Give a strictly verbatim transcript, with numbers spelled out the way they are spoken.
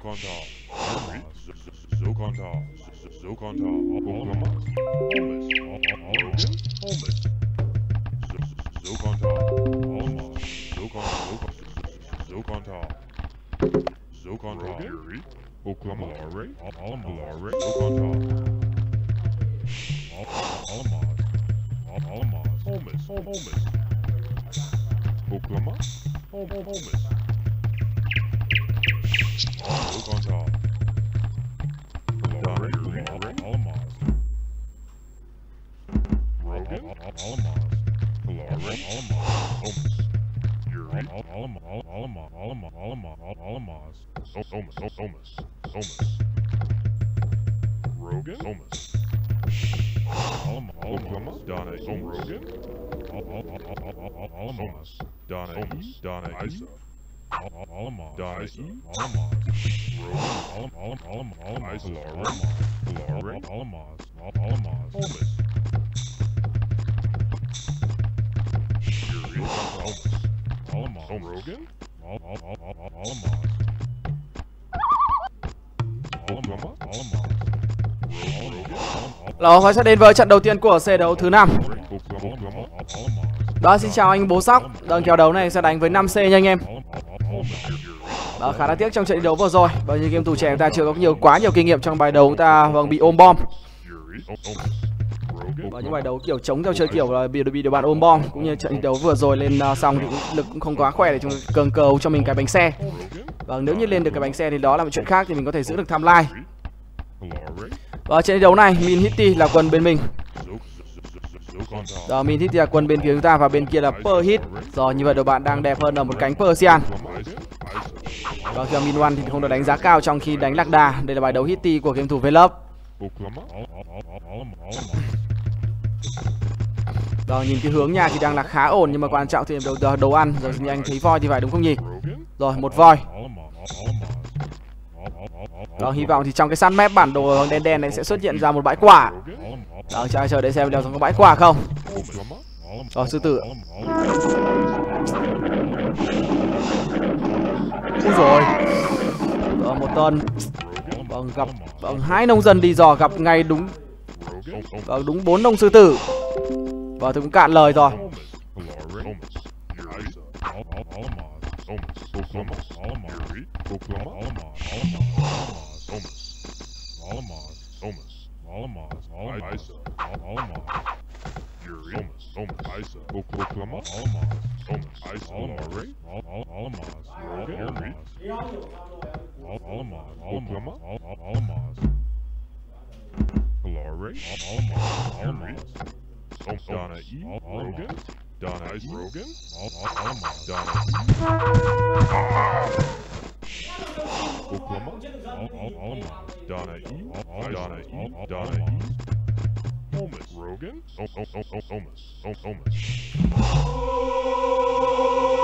Zokontal, Zokontal, Zokontal, Oklahoma, Holmes, Holmes, Zokontal, Holmes, Zokontal, Zokontal, Zokontal, Oklahoma, Zokontal, Holmes, Holmes, Oklahoma, Holmes. Zokontal. Rogan. Oklahoma. Donna Rogan. Donna Donna Isa. Alamos, Donna E, Alamos, Rogan, Alamos, Alamos, Alamos, Alamos, Alamos, Holmes, Fury, Alamos, Rogan, Alamos, Oklahoma, Alamos, Đó, và sẽ đến với trận đầu tiên của C đấu thứ năm. Đó, xin chào anh Bố Sóc. Đơn kèo đấu này sẽ đánh với năm C nha anh em. Đó, khá là tiếc trong trận thi đấu vừa rồi, bởi vì game thủ trẻ chúng ta chưa có nhiều quá nhiều kinh nghiệm trong bài đấu, chúng ta vâng bị ôm bom. Và những bài đấu kiểu chống theo chơi kiểu là bị bị đội bạn ôm bom, cũng như trận thi đấu vừa rồi lên uh, xong thì cũng, lực cũng không quá khỏe để chúng cường cầu cho mình cái bánh xe. Và nếu như lên được cái bánh xe thì đó là một chuyện khác, thì mình có thể giữ được tham lai. Và trận thi đấu này Min Hitty là quân bên mình. Rồi Min Hitty là quân bên phía chúng ta, và bên kia là Per Hit. Rồi như vậy đội bạn đang đẹp hơn ở một cánh Persian. Và khi Min One thì không được đánh giá cao trong khi đánh lạc đà. Đây là bài đấu Hitty của game thủ Velop. Rồi nhìn cái hướng nhà thì đang là khá ổn, nhưng mà quan trọng thì đầu, đầu ăn. Rồi như anh thấy voi thì phải đúng không nhỉ? Rồi một voi. Đó, hy vọng thì trong cái săn map bản đồ đen đen này sẽ xuất hiện ra một bãi quả. Đó, chờ chờ để xem liệu có bãi quả không. Rồi sư tử. Úi rồi. Đó, một tuần. Vâng, gặp vâng, hai nông dân đi dò gặp ngay đúng vâng, đúng bốn nông sư tử. Và tôi cũng cạn lời rồi. Donna E, Rogan, Donna Ice Rogan, Donna Oklahoma, Donna E, Donna E, Donna E, Holmes, Rogan, Holmes, Holmes, Holmes.